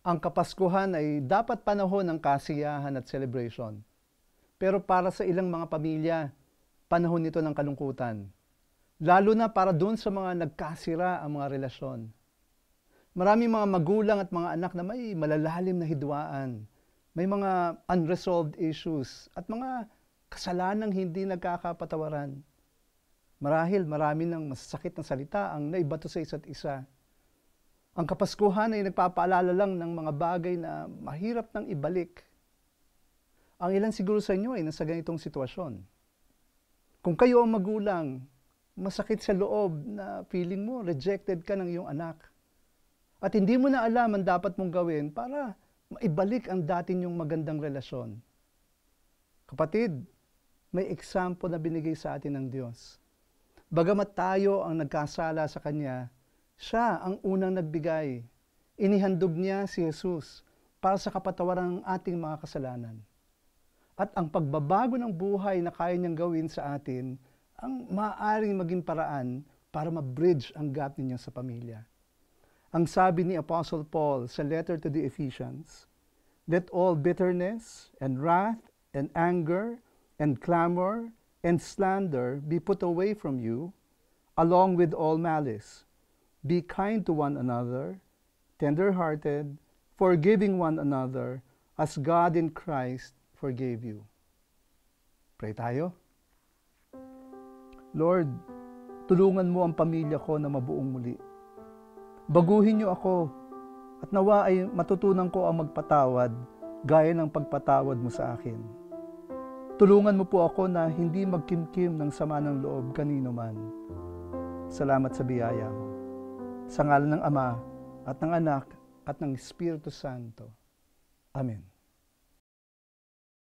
Ang Kapaskuhan ay dapat panahon ng kasiyahan at celebration. Pero para sa ilang mga pamilya, panahon nito ng kalungkutan. Lalo na para doon sa mga nagkasira ang mga relasyon. Maraming mga magulang at mga anak na may malalalim na hidwaan. May mga unresolved issues at mga kasalanang hindi nagkakapatawaran. Marahil marami ng masasakit na salita ang naibato sa isa't isa. Ang Kapaskuhan ay nagpapaalala lang ng mga bagay na mahirap nang ibalik. Ang ilan siguro sa inyo ay nasa ganitong sitwasyon. Kung kayo ang magulang, masakit sa loob na feeling mo rejected ka ng iyong anak. At hindi mo na alam ang dapat mong gawin para maibalik ang dati niyong magandang relasyon. Kapatid, may example na binigay sa atin ng Diyos. Bagamat tayo ang nagkasala sa Kanya, Siya ang unang nagbigay. Inihandog niya si Jesus para sa kapatawaran ng ating mga kasalanan. At ang pagbabago ng buhay na kaya niyang gawin sa atin, ang maaaring maging paraan para ma-bridge ang gap ninyo sa pamilya. Ang sabi ni Apostle Paul sa letter to the Ephesians, "Let all bitterness and wrath and anger and clamor and slander be put away from you, along with all malice. Be kind to one another, tender-hearted, forgiving one another, as God in Christ forgave you." Pray tayo. Lord, tulungan mo ang pamilya ko na mabuong muli. Baguhin niyo ako at nawa ay matutunan ko ang magpatawad gaya ng pagpatawad mo sa akin. Tulungan mo po ako na hindi magkimkim ng sama ng loob kanino man. Salamat sa biyaya mo. Sa ngalan ng Ama at ng Anak at ng Espiritu Santo. Amen.